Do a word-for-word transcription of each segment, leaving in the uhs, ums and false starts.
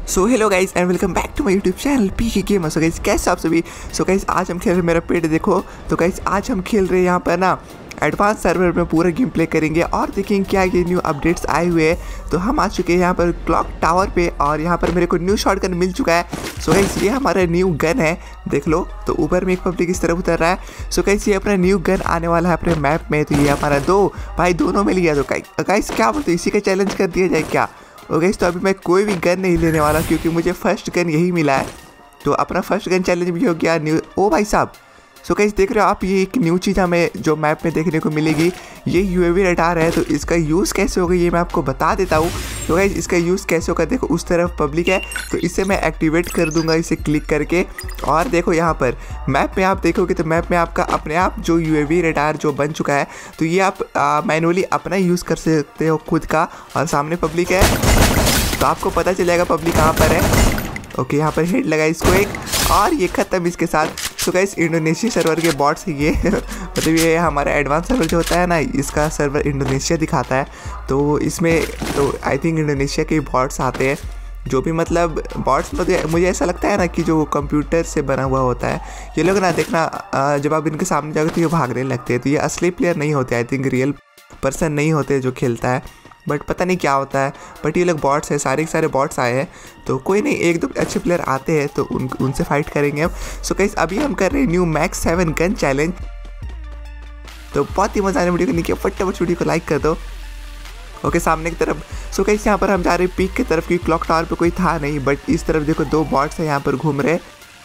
So hello guys and welcome back to my YouTube channel PK gamer. So guys कैसे आप सभी। So guys आज हम खेल रहे, मेरा पेट देखो। तो गाइज आज हम खेल रहे हैं यहाँ पर ना एडवांस सर्वर में पूरा गेम प्ले करेंगे और देखेंगे क्या ये न्यू अपडेट्स आए हुए हैं। तो हम आ चुके हैं यहाँ पर क्लॉक टावर पे और यहाँ पर मेरे को न्यू शॉटगन मिल चुका है। सो गाइज ये हमारा न्यू गन है, देख लो। तो ऊपर में एक पब्लिक इस तरफ उतर रहा है। सो गाइज ये अपना न्यू गन आने वाला है अपने मैप में। तो ये हमारा दो भाई दोनों में लिया। तो गाइज क्या बोलते इसी का चैलेंज कर दिया जाए क्या। ओके तो अभी मैं कोई भी गन नहीं लेने वाला क्योंकि मुझे फर्स्ट गन यही मिला है। तो अपना फर्स्ट गन चैलेंज भी हो गया न्यू। ओ भाई साहब, सो गाइस देख रहे हो आप, ये एक न्यू चीज़ हमें जो मैप में देखने को मिलेगी। ये यूएवी रडार है। तो इसका यूज़ कैसे होगा ये मैं आपको बता देता हूँ। तो गाइस इसका यूज़ कैसे होगा, देखो उस तरफ पब्लिक है तो इसे मैं एक्टिवेट कर दूंगा इसे क्लिक करके। और देखो यहाँ पर मैप में आप देखोगे तो मैप में आपका अपने आप जो यूएवी रडार जो बन चुका है। तो ये आप मैनुअली अपना यूज़ कर सकते हो खुद का। और सामने पब्लिक है तो आपको पता चलेगा पब्लिक कहाँ पर है। ओके यहाँ पर हेड लगा इसको एक और ये ख़त्म इसके साथ। तो गाइस इंडोनेशिया सर्वर के बॉट्स है ये मतलब ये हमारा एडवांस सर्वर जो होता है ना, इसका सर्वर इंडोनेशिया दिखाता है। तो इसमें तो आई थिंक इंडोनेशिया के बॉट्स आते हैं जो भी मतलब बॉट्स मुझे मुझे ऐसा लगता है ना कि जो कंप्यूटर से बना हुआ होता है। ये लोग ना देखना जब आप इनके सामने जाओगे तो ये भागने लगते हैं। तो ये असली प्लेयर नहीं होते, आई थिंक रियल पर्सन नहीं होते जो खेलता है। बट पता नहीं क्या होता है। बट ये लोग बॉट्स है, सारे के सारे बॉट्स आए हैं। तो कोई नहीं, एक दो अच्छे प्लेयर आते हैं तो उन उनसे फाइट करेंगे हम। सो गाइस अभी हम कर रहे हैं new max seven gun challenge. तो बहुत ही मजा आने वीडियो को नीचे फटाफट वीडियो को लाइक कर दो। ओके सामने की तरफ। सो गाइस यहाँ पर हम जा रहे हैं पीक की तरफ की। क्लॉक टावर पे कोई था नहीं बट इस तरफ देखो दो बॉट्स है यहाँ पर घूम रहे।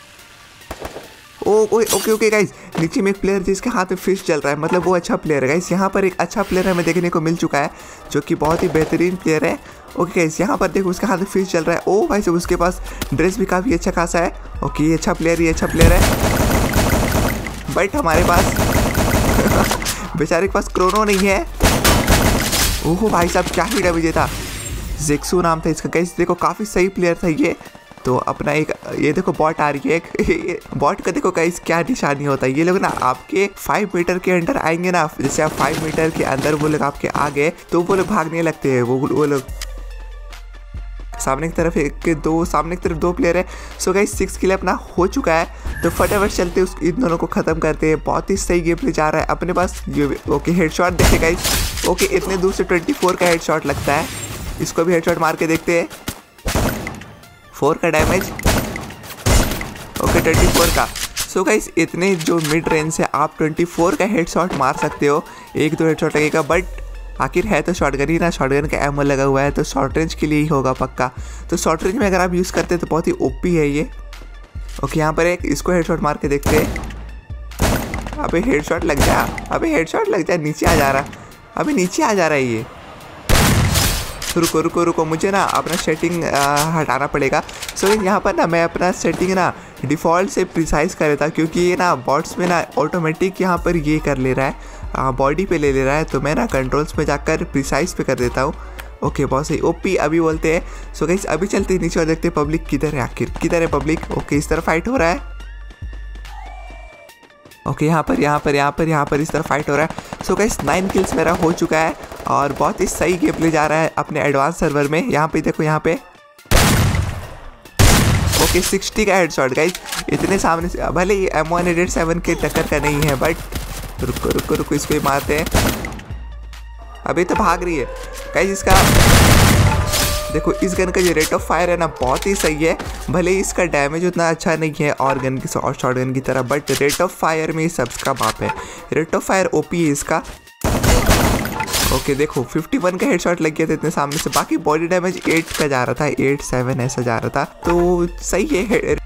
ओ ओके ओके गाइस नीचे में एक प्लेयर जिसके हाथ में फिश चल रहा है, मतलब वो अच्छा प्लेयर है गाइस। यहाँ पर एक अच्छा प्लेयर हमें देखने को मिल चुका है जो कि बहुत ही बेहतरीन प्लेयर है। ओके गाइस यहाँ पर देखो उसके हाथ में फिश चल रहा है। ओ भाई साहब उसके पास ड्रेस भी काफ़ी अच्छा खासा है। ओके ये अच्छा प्लेयर ये अच्छा प्लेयर है बट हमारे पास बेचारे के पास क्रोनो नहीं है। ओहो भाई साहब क्या ही डैमेज था। जेक्सू नाम था इसका गाइस, देखो काफ़ी सही प्लेयर था ये। तो अपना एक ये देखो बॉट आ रही है एक बॉट का देखो गाइस क्या निशानी होता है। ये लोग ना आपके फाइव मीटर के अंदर आएंगे ना, जैसे आप फाइव मीटर के अंदर वो लोग आपके आ गए तो वो लोग भागने लगते हैं। वो वो लोग सामने की तरफ एक दो सामने की तरफ दो प्लेयर है। सो गाइस सिक्स किल अपना हो चुका है। तो फटाफट चलते उस इन दोनों को ख़त्म करते हैं। बहुत ही सही गेम प्ले जा रहा है अपने पास। ओके हेडशॉट देखे गाइस। ओके इतने दूर से ट्वेंटी फोर का हेडशॉट लगता है। इसको भी हेडशॉट मार के देखते हैं। फोर का डैमेज। ओके ट्वेंटी फोर का। सो गाइस इतने जो मिड रेंज से आप ट्वेंटी फोर का हेडशॉट मार सकते हो। एक दो हेडशॉट लगेगा बट आखिर है तो शॉटगन ही ना, शॉटगन का एमओ लगा हुआ है तो शॉर्ट रेंज के लिए ही होगा पक्का। तो शॉर्ट रेंज में अगर आप यूज़ करते हैं तो बहुत ही ओपी है ये। ओके यहाँ पर एक इसको हेडशॉट मार के देखते हैं। अबे हेडशॉट लग जा, अबे हेडशॉट लग जा। नीचे आ जा रहा, अभी नीचे आ जा रहा है ये। रुको रुको रुको मुझे ना अपना सेटिंग हटाना पड़ेगा। सो so, यहाँ पर ना मैं अपना सेटिंग ना डिफ़ॉल्ट से प्रिसाइज कर लेता क्योंकि ये ना बॉट्स में ना ऑटोमेटिक यहाँ पर ये कर ले रहा है, बॉडी पे ले ले रहा है। तो मैं ना कंट्रोल्स में जाकर प्रिसाइज पे कर देता हूँ। ओके बहुत सही ओपी अभी बोलते हैं। सो so, गाइस अभी चलते हैं नीचे और देखते हैं पब्लिक किधर है, आखिर किधर है पब्लिक। ओके इस तरफ फाइट हो रहा है। ओके यहाँ पर यहाँ पर यहाँ पर यहाँ पर इस तरह फाइट हो रहा है। सो गाइस नाइन किल्स मेरा हो चुका है और बहुत ही सही गेम प्ले जा रहा है अपने एडवांस सर्वर में। यहाँ पे देखो यहाँ पे ओके सिक्सटी का हेडशॉट गाइस। इतने सामने से भले ही एम वन एट सेवन के टक्कर का नहीं है बट रुको रुको रुको इसको ही मारते हैं। अभी तो भाग रही है गाइस। इसका देखो इस गन का जो रेट ऑफ फायर है ना बहुत ही सही है। भले ही इसका डैमेज उतना अच्छा नहीं है और गन की और शॉर्ट गन की तरह बट रेट ऑफ फायर में सबका बाप है। रेट ऑफ फायर ओपी है इसका। ओके देखो फिफ्टी वन का हेडशॉट लग गया था इतने सामने से। बाकी बॉडी डैमेज एट का जा रहा था, एट सेवन ऐसा जा रहा था। तो सही है।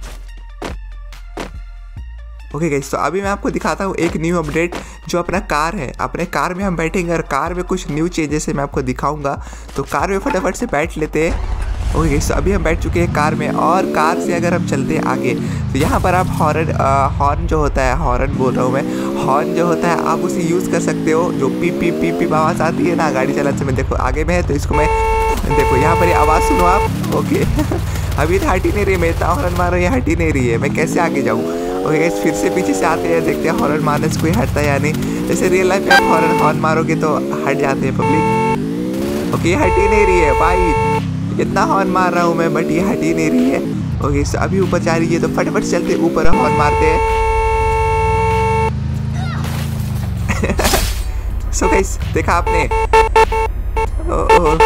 ओके गाइस तो अभी मैं आपको दिखाता हूँ एक न्यू अपडेट जो अपना कार है। अपने कार में हम बैठेंगे और कार में कुछ न्यू चेंजेस है मैं आपको दिखाऊंगा। तो कार में फटाफट से बैठ लेते हैं। ओके गाइस तो अभी हम बैठ चुके हैं कार में और कार से अगर हम चलते हैं आगे तो यहाँ पर आप हॉर्न हॉर्न जो होता है, हॉर्न बोल रहा हूँ मैं, हॉर्न जो होता है आप उसे यूज़ कर सकते हो। जो पी पी पी पी आवाज़ आती है ना गाड़ी चलाते समय, देखो आगे में है तो इसको मैं देखो यहाँ पर आवाज़ सुनो आप। ओके अभी तो हट ही नहीं रही, मैं इतना हॉर्न मार रहा हूँ ये हट ही नहीं रही है, मैं कैसे आगे जाऊँ। ओके गाइस फिर से पीछे से आते हैं, देखते हैं हॉर्न मारने से कोई हटता है या नहीं। जैसे रियल लाइफ में आप हॉर्न हॉर्न मारोगे तो हट जाते हैं पब्लिक। ओके हट ही नहीं रही है भाई। इतना हॉर्न मार रहा हूँ मैं, बट ये हट ही नहीं रही है। ओके सो अभी ऊपर जा रही है, तो फटाफट चलते ऊपर हॉर्न मारते हैं। सो गाइस देखा आपने, ओ, ओ।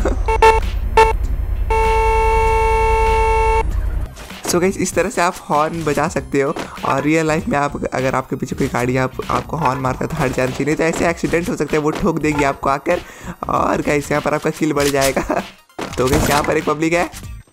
सो गाइस इस तरह से आप हॉर्न बजा सकते हो, और रियल लाइफ में आप अगर आपके पीछे कोई गाड़ी आप आपको हॉर्न मारकर तो हट जाना चाहिए, तो ऐसे एक्सीडेंट हो सकते हैं, वो ठोक देगी आपको आकर, और गाइस यहाँ पर आपका किल बढ़ जाएगा। तो गाइस यहाँ पर एक पब्लिक है।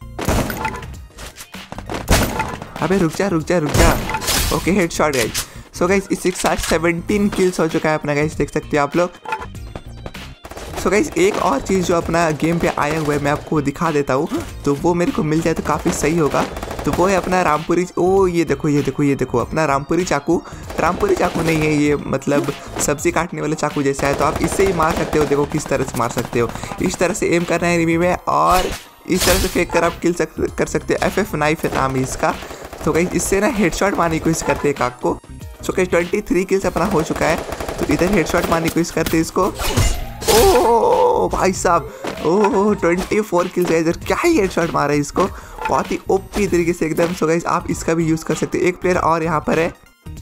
अबे रुक जा रुक जा रुक जा। Okay headshot guys. So guys इसके साथ सेवनटीन किल्स हो चुका है अपना गाइस, देख सकते हो आप लोग। सो गाइस एक और चीज़ जो अपना गेम पे आया हुआ है मैं आपको दिखा देता हूँ, तो वो मेरे को मिल जाए तो काफ़ी सही होगा। तो वो है अपना रामपुरी। ओ ये देखो ये देखो ये देखो अपना रामपुरी चाकू। रामपुरी चाकू नहीं है ये, मतलब सब्जी काटने वाले चाकू जैसा है, तो आप इससे ही मार सकते हो। देखो किस तरह से मार सकते हो, इस तरह से एम करना है एनिमी में, और इस तरह से फेंक कर आप किल सक, कर सकते हो। एफ एफ नाइफ है नाम है इसका। तो गाइस इससे ना हेडशॉट मारने की कोशिश करते हैं काक को। So guys twenty three kills अपना हो चुका है, तो इधर हेडशॉट मारने की कोशिश करते हैं इसको। ओह भाई साहब, ओह ट्वेंटी फोर किल्स है इधर, क्या ही हेडशॉट मारा है इसको, बहुत ही ओपी तरीके से एकदम। सो गाइस आप इसका भी यूज़ कर सकते हो। एक प्लेयर और यहाँ पर है,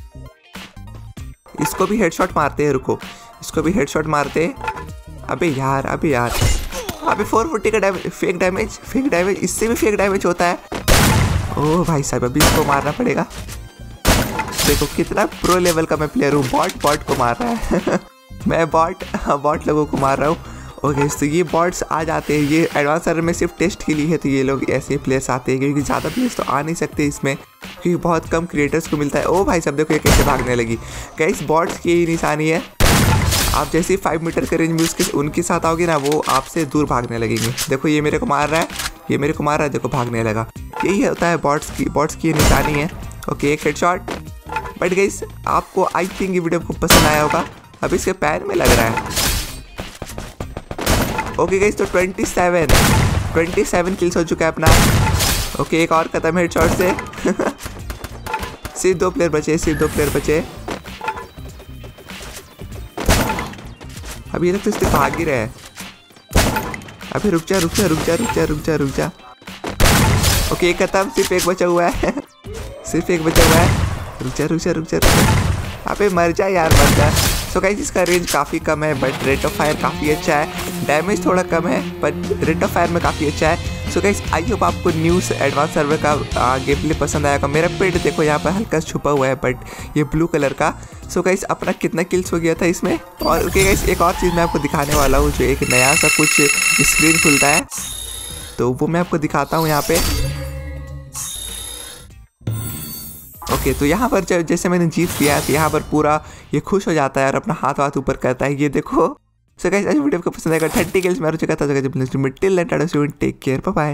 इसको भी हेडशॉट मारते हैं। रुको इसको भी हेडशॉट मारते हैं। अबे यार अबे यार अबे फोर फोर्टी का damage, fake damage fake damage इससे भी फेक डैमेज होता है। ओह भाई साहब अभी इसको मारना पड़ेगा। देखो कितना प्रो लेवल का मैं प्लेयर हूँ, बॉट बॉट को मार रहा है। मैं बॉट बॉट लोगों को मार रहा हूँ। ओके तो ये बॉट्स आ जाते हैं, ये एडवांस सर्वर में सिर्फ टेस्ट के लिए है, तो ये लोग ऐसे प्लेयर्स आते हैं, क्योंकि ज़्यादा प्लेयर्स तो आ नहीं सकते इसमें, क्योंकि बहुत कम क्रिएटर्स को मिलता है। ओ भाई साहब देखो ये कैसे भागने लगी। गाइस बॉट्स की यही निशानी है, आप जैसे ही फाइव मीटर के रेंज में उसके उनके साथ आओगे ना, वो आपसे दूर भागने लगेंगे। देखो ये मेरे को मार रहा है, ये मेरे को मार रहा है, देखो भागने लगा। यही होता है बॉट्स की, बॉट्स की निशानी है। ओके एक हेडशॉट। बट गाइस आपको आई थिंक ये वीडियो को पसंद आया होगा। अब इसके पैर में लग रहा है। ओके गाइस तो twenty seven twenty seven kills हो चुका है अपना। ओके एक और खत्म हेडशॉट से। सिर्फ दो प्लेयर बचे, सिर्फ दो प्लेयर बचे। अभी ये लगता है इससे भाग ही रहे हैं। अभी रुक जा रुक जा रुक जा रुक जा रुक जा रुक जा। ओके एक खत्म, सिर्फ एक बचा हुआ है। सिर्फ एक बचा हुआ है। रुक जा रुक जा रुक जा रुक जा। अबे मर जा यार मर जा। सो गाइस इसका रेंज काफ़ी कम है, बट रेट ऑफ फायर काफ़ी अच्छा है। डैमेज थोड़ा कम है, बट रेट ऑफ फायर में काफ़ी अच्छा है। सो गाइस आई होप आपको न्यूज़ एडवांस सर्वर का गेम प्ले पसंद आएगा। मेरा पेट देखो यहाँ पर हल्का छुपा हुआ है, बट ये ब्लू कलर का। सो गाइस अपना कितना किल्स हो गया था इसमें। और ओके गाइस एक और चीज़ मैं आपको दिखाने वाला हूँ, जो एक नया सा कुछ स्क्रीन खुलता है, तो वो मैं आपको दिखाता हूँ यहाँ पे। ओके okay, तो यहाँ पर जैसे मैंने जीत लिया तो यहाँ पर पूरा ये खुश हो जाता है और अपना हाथ वाथ ऊपर करता है, ये देखो। सो गाइस आज वीडियो को पसंद आएगा। थर्टी किल्स मैं हो चुका था। Till take care, bye bye.